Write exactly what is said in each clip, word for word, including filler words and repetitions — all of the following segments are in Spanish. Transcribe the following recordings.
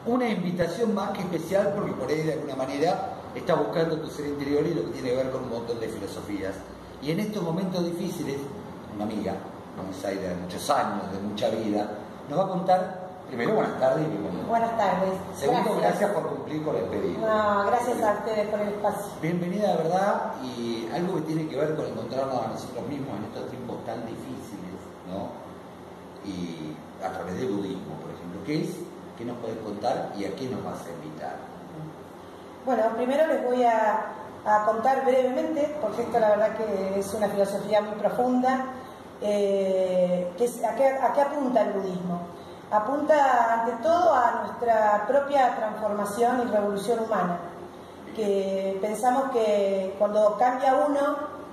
una invitación más que especial porque por ahí de alguna manera estás buscando tu ser interior y lo que tiene que ver con un montón de filosofías. Y en estos momentos difíciles, una amiga, Buenos Aires, de muchos años, de mucha vida, nos va a contar, primero, buenas tardes y bienvenida. Buenas tardes. Segundo, gracias, gracias por cumplir con el pedido. No, gracias a ustedes por el espacio. Bienvenida, de verdad, y algo que tiene que ver con encontrarnos a nosotros mismos en estos tiempos tan difíciles, ¿no? Y a través del budismo, por ejemplo. ¿Qué es? ¿Qué nos puedes contar y a qué nos vas a invitar? Bueno, primero les voy a, a contar brevemente, porque esto la verdad que es una filosofía muy profunda, eh, que es, a, qué, a qué apunta el budismo. Apunta ante todo a nuestra propia transformación y revolución humana, que pensamos que cuando cambia uno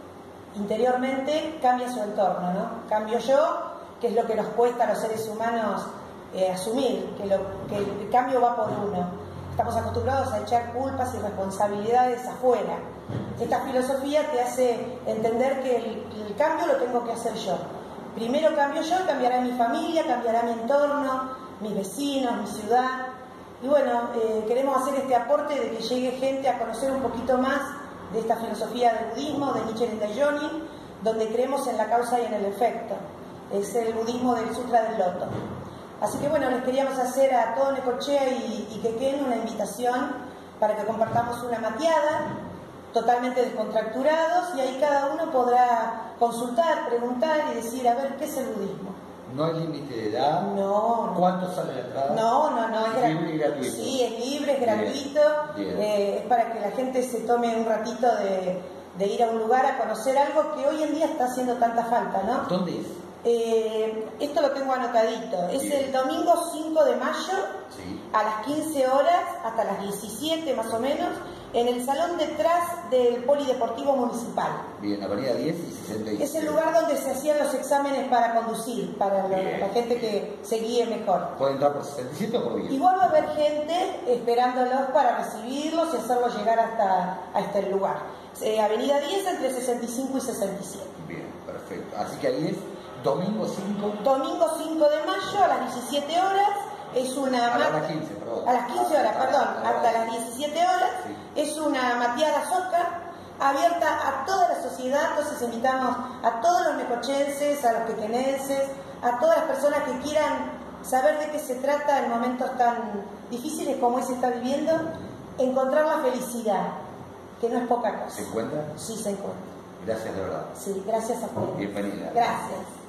interiormente, cambia su entorno, ¿no? Cambio yo, que es lo que nos cuesta a los seres humanos eh, asumir, que, lo, que el cambio va por uno. Estamos acostumbrados a echar culpas y responsabilidades afuera. Esta filosofía te hace entender que el, el cambio lo tengo que hacer yo. Primero cambio yo, cambiará mi familia, cambiará mi entorno, mis vecinos, mi ciudad. Y bueno, eh, queremos hacer este aporte de que llegue gente a conocer un poquito más de esta filosofía del budismo, de Nichiren Daishonin, donde creemos en la causa y en el efecto. Es el budismo del Sutra del Loto. Así que bueno, les queríamos hacer a todo Necochea y, y Quequén una invitación para que compartamos una mateada, totalmente descontracturados, y ahí cada uno podrá consultar, preguntar y decir, a ver, ¿qué es el budismo? ¿No hay límite de edad? No. ¿Cuánto sale la entrada? No, no, no. Es libre y gratuito. Sí, es libre, es gratuito. Bien. Bien. Eh, es para que la gente se tome un ratito de, de ir a un lugar a conocer algo que hoy en día está haciendo tanta falta, ¿no? ¿Dónde es? Eh, esto lo tengo anotadito. Es Bien. el domingo cinco de mayo, Sí. a las quince horas, hasta las diecisiete más o menos, en el salón detrás del Polideportivo Municipal. Bien, Avenida diez y sesenta y siete. Es el lugar donde se hacían los exámenes para conducir, para la, la gente que se guíe mejor. ¿Puede entrar por sesenta y siete o por diez? Igual va a haber gente esperándolos para recibirlos y hacerlos llegar hasta, hasta el lugar. Eh, Avenida diez entre sesenta y cinco y sesenta y siete. Bien, perfecto. Así que ahí es domingo cinco. Domingo cinco de mayo a las diecisiete horas. Es una A las quince, perdón. A las quince horas, perdón, Ah, hasta las diecisiete horas. Sí. Es una mateada soca abierta a toda la sociedad. Entonces invitamos a todos los necochenses, a los quequenenses, a todas las personas que quieran saber de qué se trata en momentos tan difíciles como ese está viviendo, encontrar la felicidad, que no es poca cosa. ¿Se encuentra? Sí, se encuentra. Gracias de verdad. Sí, gracias a ustedes. Bienvenida. Gracias.